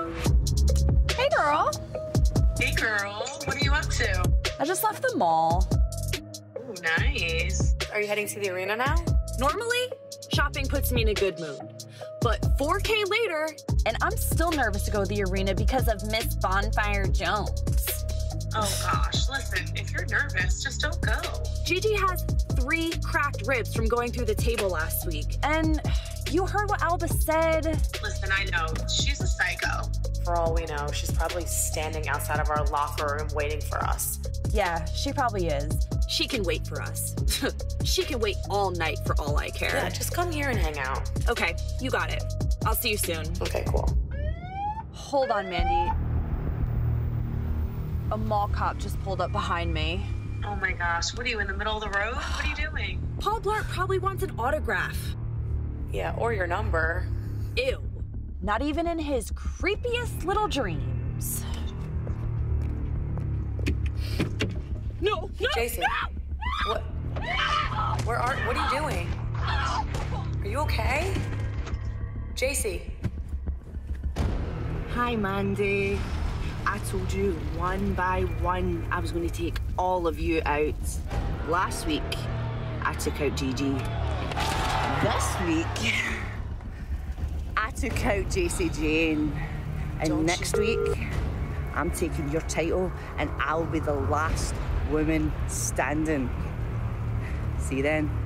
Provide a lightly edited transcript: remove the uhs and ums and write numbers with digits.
Hey, girl. Hey, girl. What are you up to? I just left the mall. Ooh, nice. Are you heading to the arena now? Normally, shopping puts me in a good mood. But 4K later, And I'm still nervous to go to the arena because of Miss Bonfire Jones. Oh, gosh. Listen, if you're nervous, just don't go. Gigi has 3 cracked ribs from going through the table last week. And you heard what Alba said. Listen, I know. She's a psycho. For all we know, she's probably standing outside of our locker room waiting for us. Yeah, she probably is. She can wait for us. She can wait all night for all I care. Yeah, just come here and hang out. Okay, you got it. I'll see you soon. Okay, cool. Hold on, Mandy. A mall cop just pulled up behind me. Oh, my gosh. What are you, in the middle of the road? What are you doing? Paul Blart probably wants an autograph. Yeah, or your number. Ew. Not even in his creepiest little dreams. No, no, Jacy, no! what? What are you doing? Are you okay? Jacy. Hi, Mandy. I told you one by one I was going to take all of you out. Last week, I took out Gigi. This week, I took out Jacy Jayne. And next week, I'm taking your title and I'll be the last woman standing. See you then.